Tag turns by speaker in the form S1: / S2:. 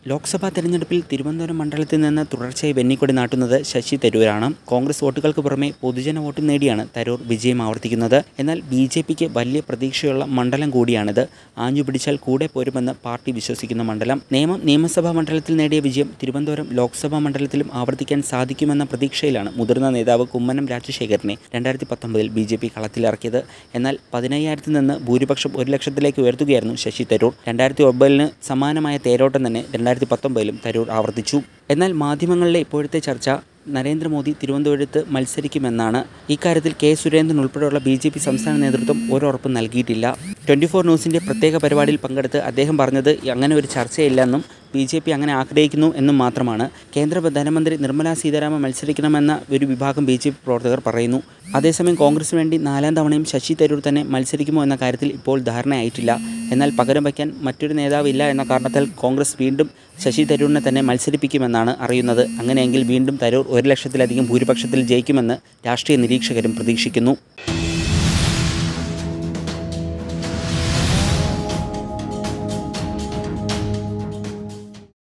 S1: ലോക്സഭാ തെരഞ്ഞെടുപ്പിൽ തിരുവനന്തപുരം മണ്ഡലത്തിൽ നിന്ന് തുടർച്ചയായി വെന്നിക്കൊടി നാട്ടുന്നത് ശശി തരൂരാണ്. കോൺഗ്രസ് വോട്ടുകൾക്ക് പുറമെ പൊതുജന വോട്ട് നേടിയാണ് തരൂർ വിജയം ആവർത്തിക്കുന്നത്. എന്നാൽ ബി.ജെ.പിക്ക് വലിയ പ്രതീക്ഷയുള്ള മണ്ഡലം കൂടിയാണിത്. ആഞ്ഞുപിടിച്ചാൽ കൂടെ പോരുമെന്ന് പാർട്ടി വിശ്വസിക്കുന്ന മണ്ഡലം. നിയമസഭാ മണ്ഡലത്തിൽ നേടിയ വിജയം തിരുവനന്തപുരം ലോക്സഭാ മണ്ഡലത്തിലും ആവർത്തിക്കാൻ സാധിക്കുമെന്ന പ്രതീക്ഷയിലാണ് മുതിർന്ന നേതാവ് കുമ്മനം രാജശേഖരനെ 2019 ബി.ജെ.പി കളത്തിലിറക്കിയത്. എന്നാൽ 15,000 നിന്ന് ഭൂരിപക്ഷം 1,00,000 ഉയർത്തുകയായിരുന്നു ശശി തരൂർ. 2009 സമാനമായ തേരോട്ടം തന്നെ 2019 തരൂർ ആവർത്തിച്ചു. എന്നാൽ മാധ്യമങ്ങളിലെ ഇപ്പോഴത്തെ ചർച്ച നരേന്ദ്രമോദി തിരുവനന്തപുരത്ത് മത്സരിക്കുമെന്നാണ്. ഇക്കാര്യത്തിൽ കെ സുരേന്ദ്രൻ ഉൾപ്പെടെയുള്ള ബി.ജെ.പി സംസ്ഥാന നേതൃത്വം ഒരുറപ്പും നൽകിയിട്ടില്ല. 24 ന്യൂസിൻ്റെ പ്രത്യേക പരിപാടിയിൽ പങ്കെടുത്ത് അദ്ദേഹം പറഞ്ഞത് അങ്ങനെ ഒരു ചർച്ചയില്ലെന്നും ബി.ജെ.പി അങ്ങനെ ആഗ്രഹിക്കുന്നു എന്നും മാത്രമാണ്. കേന്ദ്ര ധനമന്ത്രി നിർമ്മല സീതാരാമൻ മത്സരിക്കണമെന്ന ഒരു വിഭാഗം ബി.ജെ.പി പ്രവർത്തകർ പറയുന്നു. അതേസമയം കോൺഗ്രസിന് വേണ്ടി 4ാം തവണയും ശശി തരൂർ തന്നെ മത്സരിക്കുമോ എന്ന കാര്യത്തിൽ ഇപ്പോൾ ധാരണയായിട്ടില്ല. എന്നാൽ പകരം വയ്ക്കാൻ മറ്റൊരു നേതാവില്ല എന്ന കാരണത്താൽ കോൺഗ്രസ് വീണ്ടും ശശി തരൂരിനെ തന്നെ മത്സരിപ്പിക്കുമെന്നാണ് അറിയുന്നത്. അങ്ങനെയെങ്കിൽ വീണ്ടും തരൂർ 1,00,000-ലധികം ഭൂരിപക്ഷത്തിൽ ജയിക്കുമെന്ന് രാഷ്ട്രീയ നിരീക്ഷകരും പ്രതീക്ഷിക്കുന്നു.